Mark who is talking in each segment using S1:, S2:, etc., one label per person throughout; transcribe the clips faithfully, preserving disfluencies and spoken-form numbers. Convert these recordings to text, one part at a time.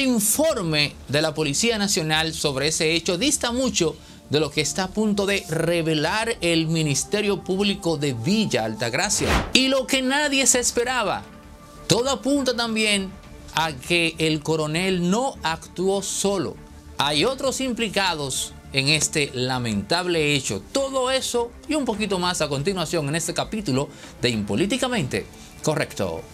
S1: informe de la Policía Nacional sobre ese hecho dista mucho de lo que está a punto de revelar el Ministerio Público de Villa Altagracia. Y lo que nadie se esperaba. Todo apunta también a que el coronel no actuó solo. Hay otros implicados en este lamentable hecho. Todo eso y un poquito más a continuación en este capítulo de Impolíticamente Correcto.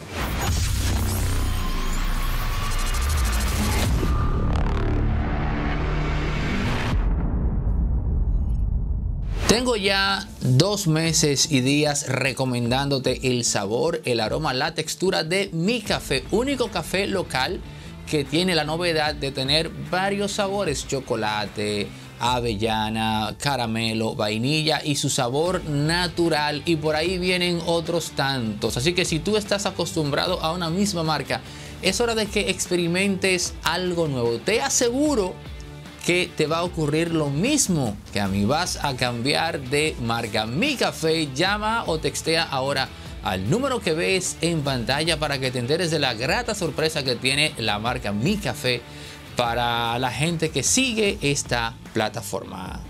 S1: Tengo ya dos meses y días recomendándote el sabor, el aroma, la textura de Mi Café, único café local que tiene la novedad de tener varios sabores: chocolate, avellana, caramelo, vainilla y su sabor natural, y por ahí vienen otros tantos. Así que si tú estás acostumbrado a una misma marca, es hora de que experimentes algo nuevo. Te aseguro que te va a ocurrir lo mismo que a mí. Vas a cambiar de marca. Mi Café. Llama o textea ahora al número que ves en pantalla para que te enteres de la grata sorpresa que tiene la marca Mi Café para la gente que sigue esta plataforma.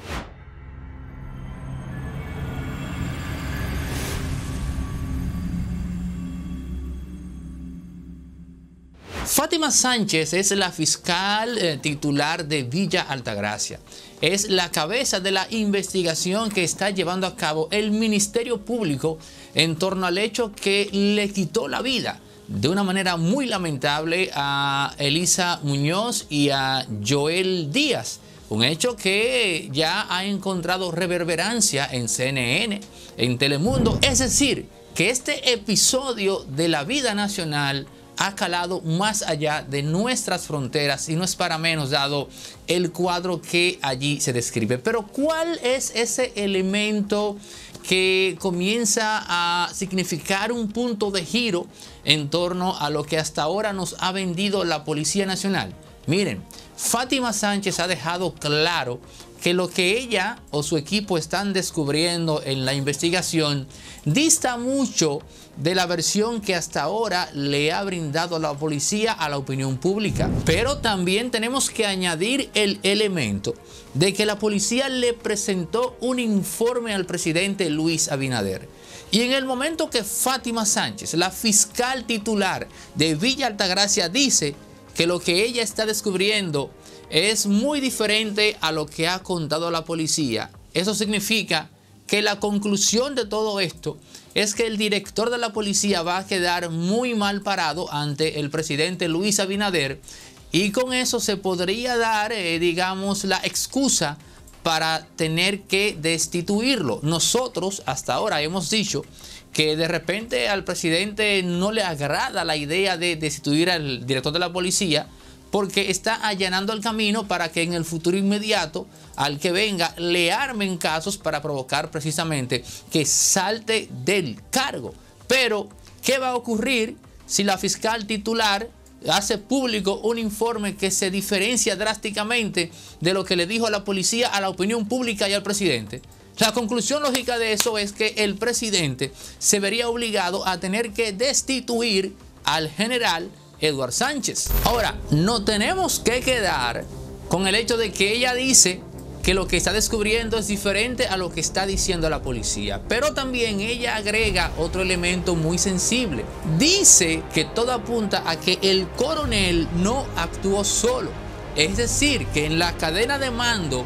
S1: Fátima Sánchez es la fiscal eh, titular de Villa Altagracia. Es la cabeza de la investigación que está llevando a cabo el Ministerio Público en torno al hecho que le quitó la vida de una manera muy lamentable a Elisa Muñoz y a Joel Díaz. Un hecho que ya ha encontrado reverberancia en C N N, en Telemundo. Es decir, que este episodio de la vida nacional ha calado más allá de nuestras fronteras, y no es para menos dado el cuadro que allí se describe. Pero ¿cuál es ese elemento que comienza a significar un punto de giro en torno a lo que hasta ahora nos ha vendido la Policía Nacional? Miren, Fátima Sánchez ha dejado claro que lo que ella o su equipo están descubriendo en la investigación dista mucho de la versión que hasta ahora le ha brindado la policía a la opinión pública. Pero también tenemos que añadir el elemento de que la policía le presentó un informe al presidente Luis Abinader. Y en el momento que Fátima Sánchez, la fiscal titular de Villa Altagracia, dice que lo que ella está descubriendo es muy diferente a lo que ha contado la policía, eso significa que la conclusión de todo esto es que el director de la policía va a quedar muy mal parado ante el presidente Luis Abinader, y con eso se podría dar, eh, digamos, la excusa para tener que destituirlo. Nosotros hasta ahora hemos dicho que de repente al presidente no le agrada la idea de destituir al director de la policía, porque está allanando el camino para que en el futuro inmediato al que venga le armen casos para provocar precisamente que salte del cargo. Pero ¿qué va a ocurrir si la fiscal titular hace público un informe que se diferencia drásticamente de lo que le dijo a la policía, a la opinión pública y al presidente? La conclusión lógica de eso es que el presidente se vería obligado a tener que destituir al general Eduard Sánchez. Ahora, no tenemos que quedar con el hecho de que ella dice que lo que está descubriendo es diferente a lo que está diciendo la policía. Pero también ella agrega otro elemento muy sensible. Dice que todo apunta a que el coronel no actuó solo. Es decir, que en la cadena de mando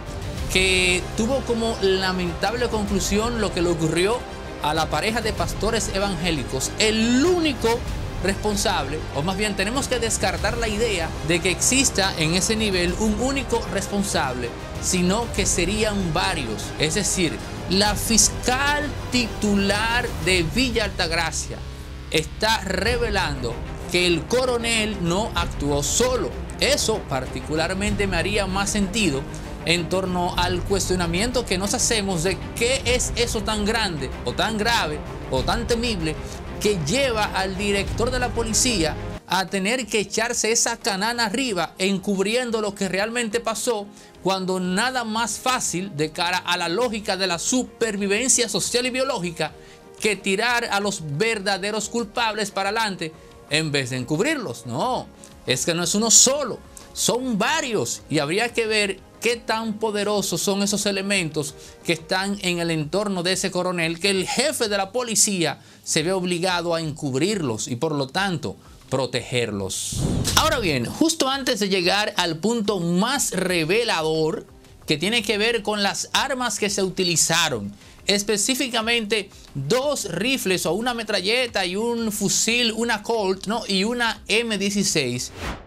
S1: que tuvo como lamentable conclusión lo que le ocurrió a la pareja de pastores evangélicos, el único responsable, o más bien tenemos que descartar la idea de que exista en ese nivel un único responsable, sino que serían varios. Es decir, la fiscal titular de Villa Altagracia está revelando que el coronel no actuó solo. Eso particularmente me haría más sentido en torno al cuestionamiento que nos hacemos de qué es eso tan grande o tan grave o tan temible que lleva al director de la policía a tener que echarse esa canana arriba encubriendo lo que realmente pasó, cuando nada más fácil de cara a la lógica de la supervivencia social y biológica que tirar a los verdaderos culpables para adelante en vez de encubrirlos. No, es que no es uno solo. son varios y habría que ver qué tan poderosos son esos elementos que están en el entorno de ese coronel, que el jefe de la policía se ve obligado a encubrirlos y por lo tanto protegerlos. Ahora bien, justo antes de llegar al punto más revelador, que tiene que ver con las armas que se utilizaron, específicamente dos rifles o una metralleta y un fusil, una Colt, ¿no? y una eme dieciséis.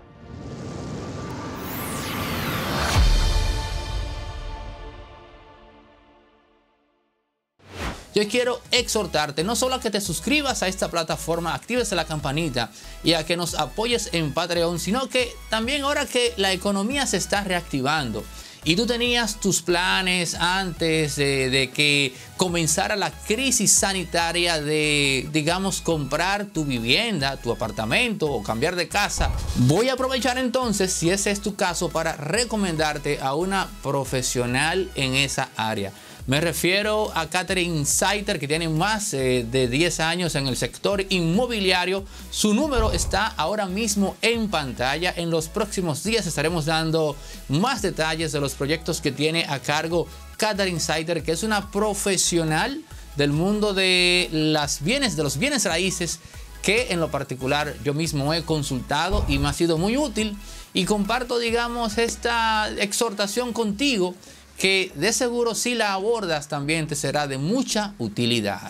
S1: Yo quiero exhortarte no solo a que te suscribas a esta plataforma, actives la campanita y a que nos apoyes en Patreon, sino que también ahora que la economía se está reactivando y tú tenías tus planes antes de, de que comenzara la crisis sanitaria de, digamos, comprar tu vivienda, tu apartamento o cambiar de casa, voy a aprovechar entonces, si ese es tu caso, para recomendarte a una profesional en esa área. Me refiero a Catherine Saiter, que tiene más eh, de diez años en el sector inmobiliario. Su número está ahora mismo en pantalla. En los próximos días estaremos dando más detalles de los proyectos que tiene a cargo Catherine Saiter, que es una profesional del mundo de, las bienes, de los bienes raíces, que en lo particular yo mismo he consultado y me ha sido muy útil. Y comparto, digamos, esta exhortación contigo, que de seguro si la abordas también te será de mucha utilidad.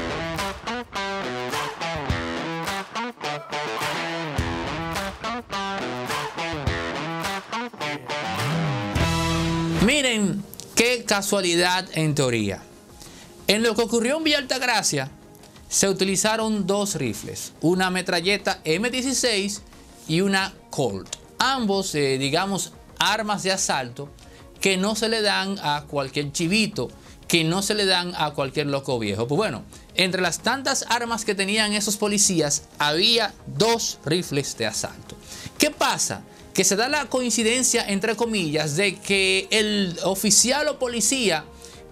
S1: Miren qué casualidad en teoría. En lo que ocurrió en Villa Altagracia se utilizaron dos rifles, una metralleta eme dieciséis y una Colt. Ambos, eh, digamos, armas de asalto que no se le dan a cualquier chivito, que no se le dan a cualquier loco viejo. Pues bueno, entre las tantas armas que tenían esos policías, había dos rifles de asalto. ¿Qué pasa? Que se da la coincidencia, entre comillas, de que el oficial o policía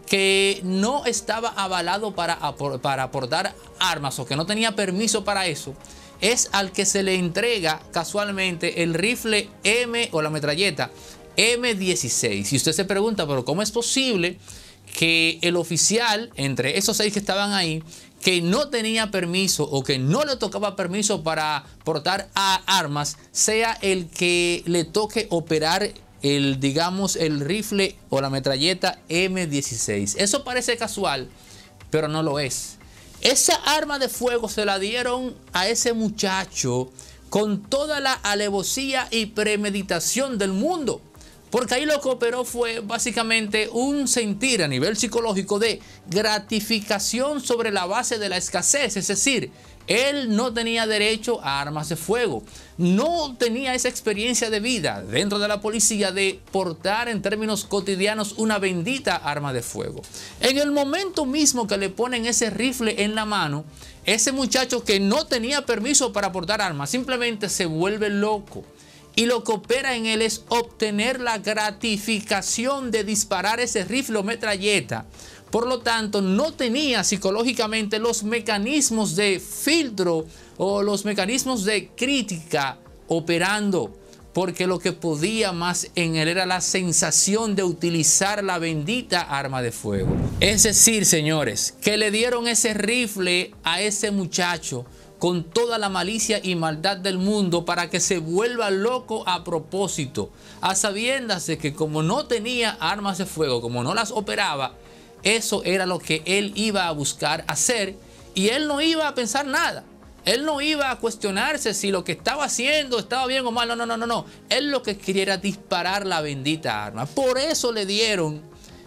S1: que no estaba avalado para, para aportar armas o que no tenía permiso para eso, es al que se le entrega casualmente el rifle M o la metralleta eme dieciséis. Y usted se pregunta, pero ¿cómo es posible que el oficial, entre esos seis que estaban ahí, que no tenía permiso o que no le tocaba permiso para portar armas, sea el que le toque operar el, digamos, el rifle o la metralleta eme dieciséis? Eso parece casual, pero no lo es. Esa arma de fuego se la dieron a ese muchacho con toda la alevosía y premeditación del mundo. Porque ahí lo que operó fue básicamente un sentir a nivel psicológico de gratificación sobre la base de la escasez. Es decir, él no tenía derecho a armas de fuego. No tenía esa experiencia de vida dentro de la policía de portar en términos cotidianos una bendita arma de fuego. En el momento mismo que le ponen ese rifle en la mano, ese muchacho que no tenía permiso para portar armas simplemente se vuelve loco. Y lo que opera en él es obtener la gratificación de disparar ese rifle o metralleta. Por lo tanto, no tenía psicológicamente los mecanismos de filtro o los mecanismos de crítica operando, porque lo que podía más en él era la sensación de utilizar la bendita arma de fuego. Es decir, señores, que le dieron ese rifle a ese muchacho con toda la malicia y maldad del mundo para que se vuelva loco a propósito, a sabiendas de que como no tenía armas de fuego, como no las operaba, eso era lo que él iba a buscar hacer y él no iba a pensar nada. Él no iba a cuestionarse si lo que estaba haciendo estaba bien o mal. No, no, no, no, no. Él lo que quería era disparar la bendita arma. Por eso le dieron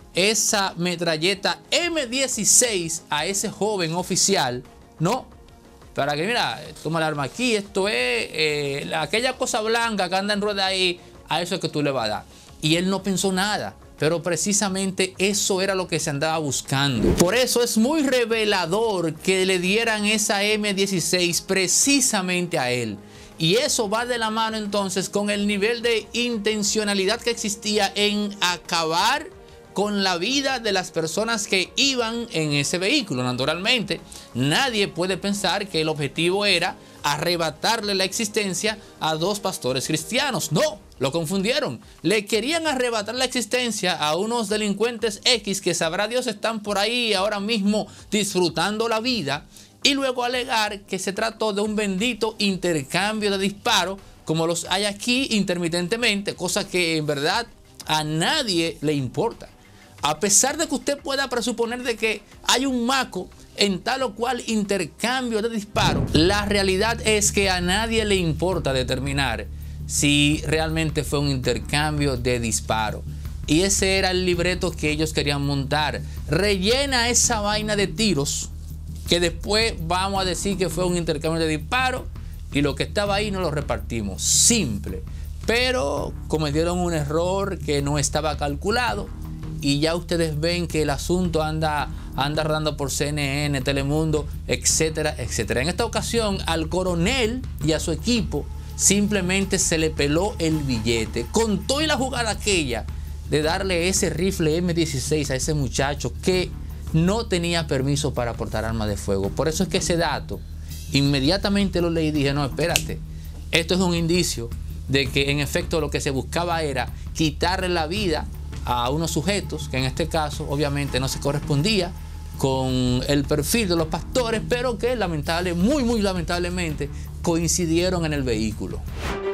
S1: esa metralleta eme dieciséis a ese joven oficial, ¿no? Para que, mira, toma el arma aquí, esto es eh, aquella cosa blanca que anda en rueda ahí, a eso es que tú le vas a dar. Y él no pensó nada, pero precisamente eso era lo que se andaba buscando. Por eso es muy revelador que le dieran esa eme dieciséis precisamente a él. Y eso va de la mano entonces con el nivel de intencionalidad que existía en acabar con la vida de las personas que iban en ese vehículo. Naturalmente, nadie puede pensar que el objetivo era arrebatarle la existencia a dos pastores cristianos. No, lo confundieron. Le querían arrebatar la existencia a unos delincuentes X que sabrá Dios están por ahí ahora mismo disfrutando la vida, y luego alegar que se trató de un bendito intercambio de disparos como los hay aquí intermitentemente, cosa que en verdad a nadie le importa. A pesar de que usted pueda presuponer de que hay un maco en tal o cual intercambio de disparos, la realidad es que a nadie le importa determinar si realmente fue un intercambio de disparos. Y ese era el libreto que ellos querían montar. Rellena esa vaina de tiros, que después vamos a decir que fue un intercambio de disparos, y lo que estaba ahí no lo repartimos. Simple. Pero cometieron un error que no estaba calculado, y ya ustedes ven que el asunto anda, anda rodando por C N N, Telemundo, etcétera, etcétera. En esta ocasión al coronel y a su equipo simplemente se le peló el billete. Con toda la jugada aquella de darle ese rifle eme dieciséis a ese muchacho que no tenía permiso para portar armas de fuego. Por eso es que ese dato, inmediatamente lo leí y dije, no, espérate, esto es un indicio de que en efecto lo que se buscaba era quitarle la vida a unos sujetos que en este caso obviamente no se correspondía con el perfil de los pastores, pero que lamentable, muy muy lamentablemente coincidieron en el vehículo.